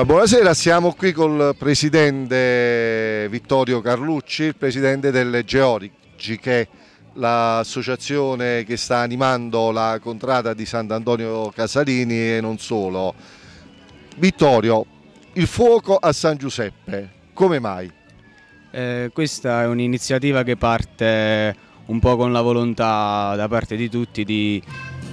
Buonasera, siamo qui col presidente Vittorio Carlucci, il presidente delle Georigi, che è l'associazione che sta animando la contrada di Sant'Antonio Casalini e non solo. Vittorio, il fuoco a San Giuseppe, come mai? Questa è un'iniziativa che parte un po' con la volontà da parte di tutti di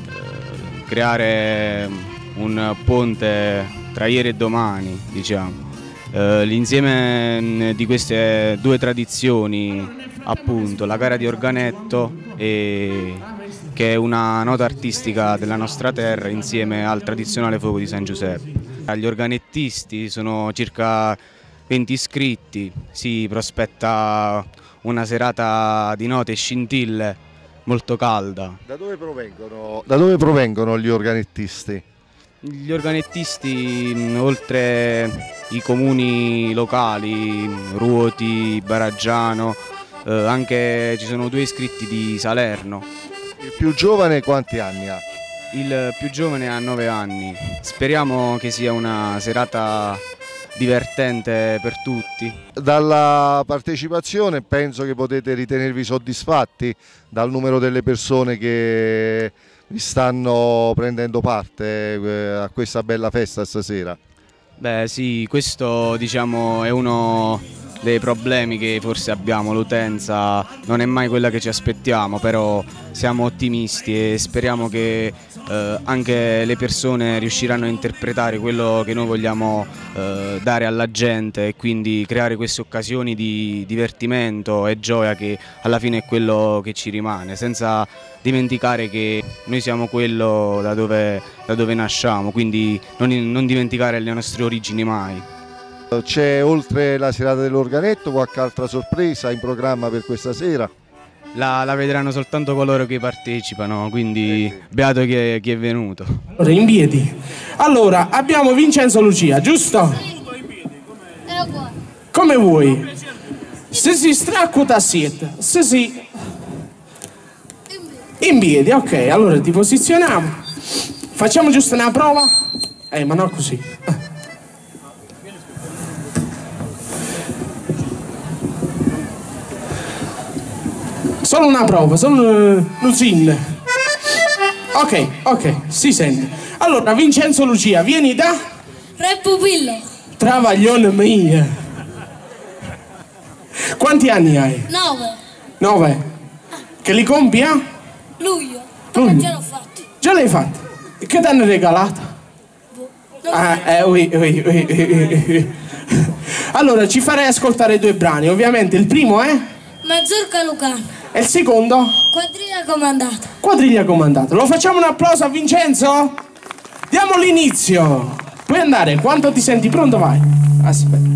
creare un ponte tra ieri e domani, diciamo. L'insieme di queste due tradizioni, appunto, la gara di organetto, che è una nota artistica della nostra terra, insieme al tradizionale fuoco di San Giuseppe. Gli organettisti sono circa 20 iscritti, si prospetta una serata di note e scintille molto calda. Da dove provengono gli organettisti? Gli organettisti, oltre i comuni locali, Ruoti, Baraggiano, anche ci sono 2 iscritti di Salerno. Il più giovane quanti anni ha? Il più giovane ha 9 anni. Speriamo che sia una serata divertente per tutti. Dalla partecipazione penso che potete ritenervi soddisfatti dal numero delle persone che vi stanno prendendo parte a questa bella festa stasera. Beh sì, questo diciamo è uno dei problemi che forse abbiamo, l'utenza non è mai quella che ci aspettiamo, però siamo ottimisti e speriamo che anche le persone riusciranno a interpretare quello che noi vogliamo dare alla gente e quindi creare queste occasioni di divertimento e gioia che alla fine è quello che ci rimane, senza dimenticare che noi siamo quello da dove nasciamo, quindi non dimenticare le nostre origini mai. C'è, oltre la serata dell'organetto, qualche altra sorpresa in programma per questa sera? La vedranno soltanto coloro che partecipano, quindi beato chi è venuto. Allora, in piedi. Allora, abbiamo Vincenzo Lucia, giusto? Come vuoi? Se si stracco tassietta, se si... In piedi, ok, allora ti posizioniamo. Facciamo giusto una prova? Ma no così. Solo una prova, solo l'usin. Ok, si sente. Allora, Vincenzo Lucia, vieni da... Re Pupillo. Travaglione mia. Quanti anni hai? 9. 9. Che li compi, eh? Luglio. Luglio. Già l'ho fatto. Già l'hai fatto? E che ti hanno regalato? Ui. Allora, ci farei ascoltare 2 brani. Ovviamente il primo è... Mazurka Lucano. E il secondo? Quadriglia comandata. Quadriglia comandata. Lo facciamo un applauso a Vincenzo? Diamo l'inizio. Puoi andare, quando ti senti pronto vai. Aspetta.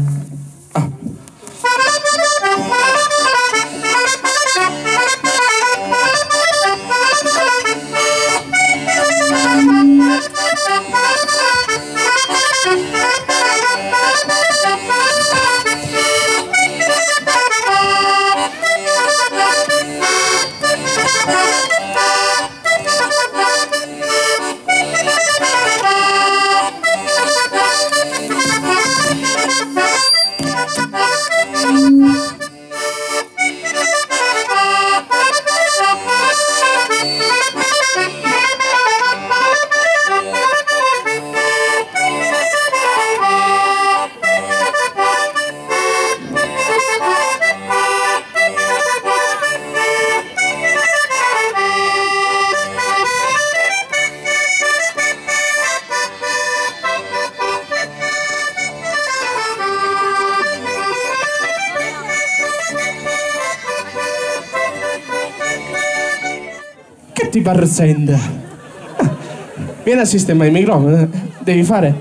Ti parsenda. Vieni a sistemare il microfono. Devi fare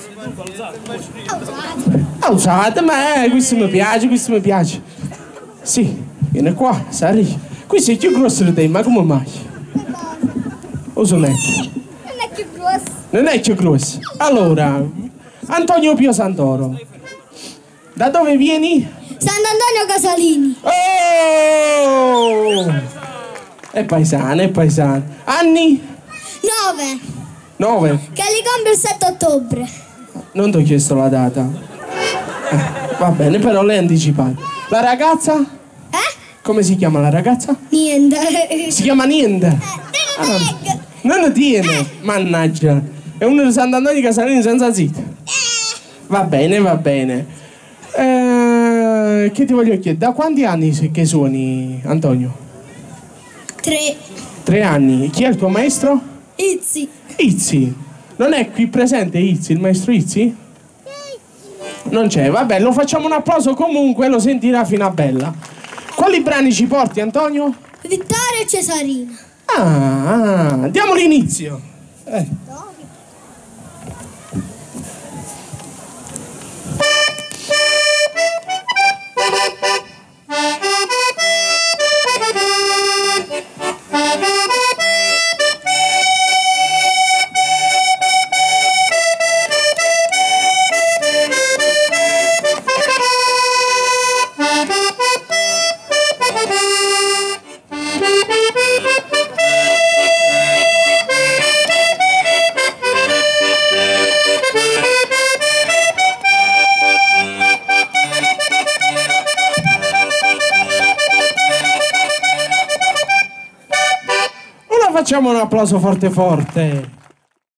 alzate, ma questo mi piace. Sì, vieni qua, sali. Qui sei più grosso di te, ma come mai? Osonetto. Non è più grosso. Non è più grosso. Allora, Antonio Pio Santoro. Da dove vieni? Sant'Antonio Casalini. Oh! È paesano. Anni? 9. 9. Che li compro il 7 ottobre. Non ti ho chiesto la data. Va bene, però lei è anticipata. La ragazza? Come si chiama la ragazza? Niente. Si chiama Niente. Non ne tiene. Mannaggia. È uno di Sant'Antonio Casalini senza zitto. Va bene, va bene. Che ti voglio chiedere? Da quanti anni che suoni, Antonio? 3. 3 anni. Chi è il tuo maestro? Izzi. Izzi. Non è qui presente Izzi, il maestro Izzi? Non c'è, vabbè, lo facciamo un applauso comunque, lo sentirà fino a bella. Quali brani ci porti, Antonio? Vittoria e Cesarina. Diamo l'inizio. Facciamo un applauso forte forte.